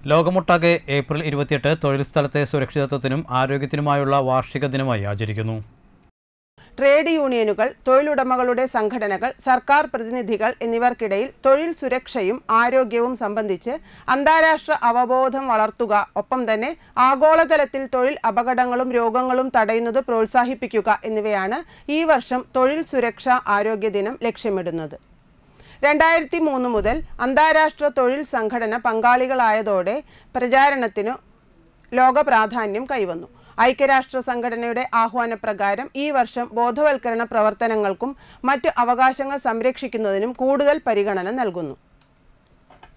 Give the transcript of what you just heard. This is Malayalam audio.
ലോകമൊട്ടാകെ ഏപ്രിൽ 28 തൊഴിൽ സ്ഥലത്തെ സുരക്ഷിതത്വത്തിനും ആരോഗ്യത്തിനുമായുള്ള വാർഷിക ദിനമായി ആചരിക്കുന്നു. ട്രേഡ് യൂണിയനുകൾ, തൊഴിലുടമകളുടെ സംഘടനകൾ, സർക്കാർ പ്രതിനിധികൾ എന്നിവർക്കിടയിൽ തൊഴിൽ സുരക്ഷയും ആരോഗ്യവും സംബന്ധിച്ച് അന്താരാഷ്ട്ര അവബോധം വളർത്തുക, ഒപ്പം തന്നെ ആഗോളതലത്തിൽ തൊഴിൽ അപകടങ്ങളും രോഗങ്ങളും തടയുന്നത് പ്രോത്സാഹിപ്പിക്കുക എന്നിവയാണ് ഈ വർഷം തൊഴിൽ സുരക്ഷാ ആരോഗ്യ ദിനം ലക്ഷ്യമിടുന്നത്. 2003 മുതൽ അന്താരാഷ്ട്ര തൊഴിൽ സംഘടന പങ്കാളികളായതോടെ പ്രചാരണത്തിനു ലോക പ്രാധാന്യം കൈവന്നു. ഐക്യരാഷ്ട്ര സംഘടനയുടെ ആഹ്വാനപ്രകാരം ഈ വർഷം ബോധവൽക്കരണ പ്രവർത്തനങ്ങൾക്കും മറ്റ് അവകാശങ്ങൾ സംരക്ഷിക്കുന്നതിനും കൂടുതൽ പരിഗണന നൽകുന്നു.